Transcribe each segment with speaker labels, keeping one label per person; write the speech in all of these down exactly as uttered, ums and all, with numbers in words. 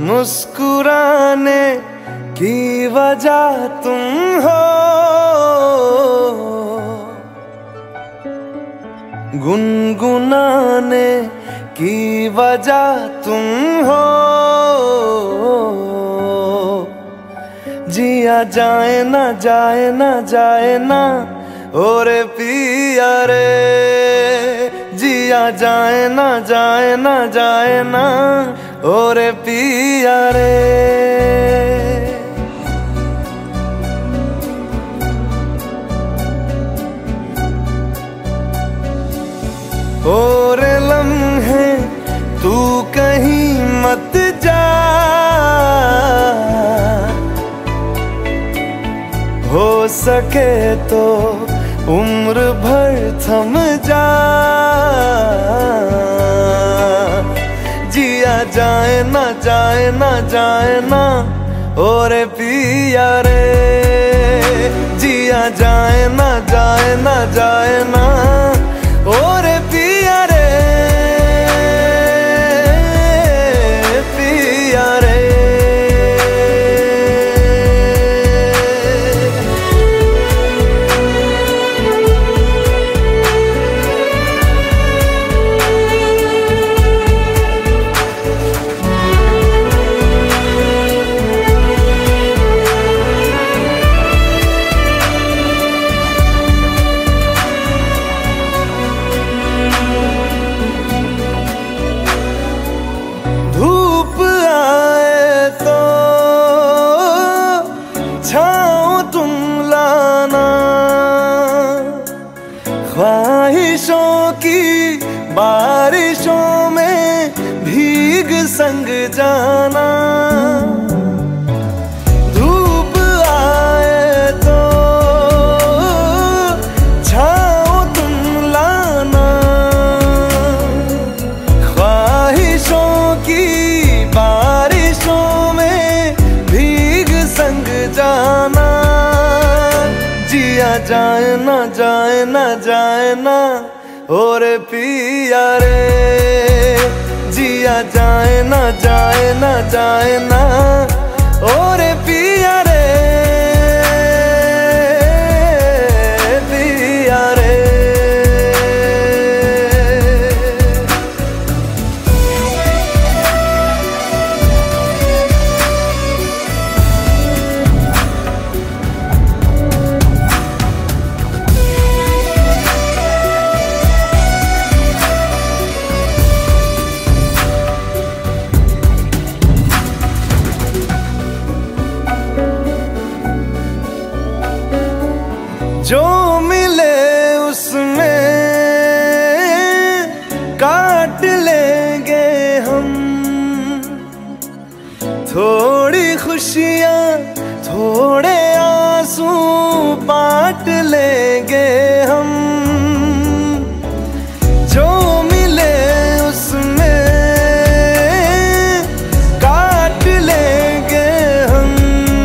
Speaker 1: मुस्कुराने की वजह तुम हो, गुनगुनाने की वजह तुम हो। जिया जाए ना जाए ना जाए ना और पिया रे, जिया जाए ना जाए ना जाए ना और पिया रे। और लम्हे तू कहीं मत जा, हो सके तो उम्र भर थम जा। जिया जाए ना जाए ना जाए ना और पिया रे, जिया जाए ना जाए ना जाए ना और पिया रे, पिया रे। ख्वाहिशों की बारिशों में भीग संग जाना, धूप आए तो छाँव तुम लाना। ख्वाहिशों की बारिशों में भीग संग जाना। जिया जाए ना जाए ना जाए ना और पिया रे, जिया जाए ना जाए ना जाए ना और पिया रे, पिया रे। जो मिले उसमें काट लेंगे हम, थोड़ी खुशियाँ थोड़े आंसू बांट लेंगे हम। जो मिले उसमें काट लेंगे हम,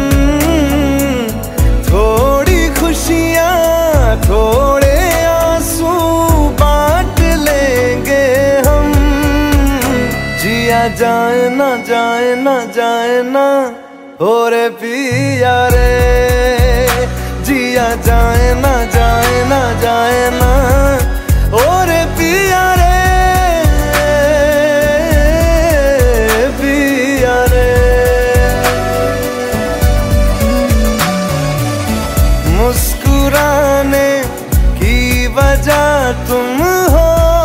Speaker 1: थोड़ी खुशियाँ थोड़े आंसू बांट लेंगे हम। जिया जाए ना जाए ना जाए ना और पिया रे, जिया जाए ना जाए ना जाए ना और पिया रे, पिया रे। मुस्कुराने की वजह तुम हो,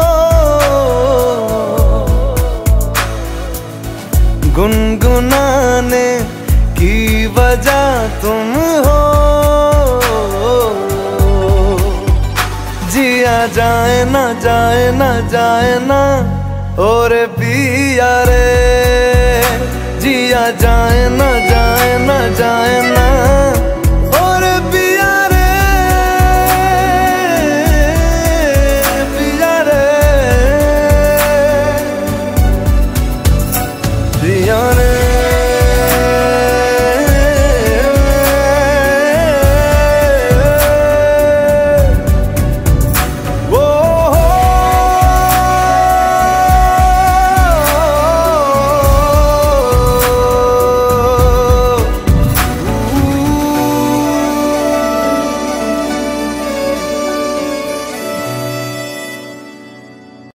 Speaker 1: गुनगुनाने की वजह तुम हो। जिया जाए ना जाए ना जाए ना और पिया रे, जिया जाए ना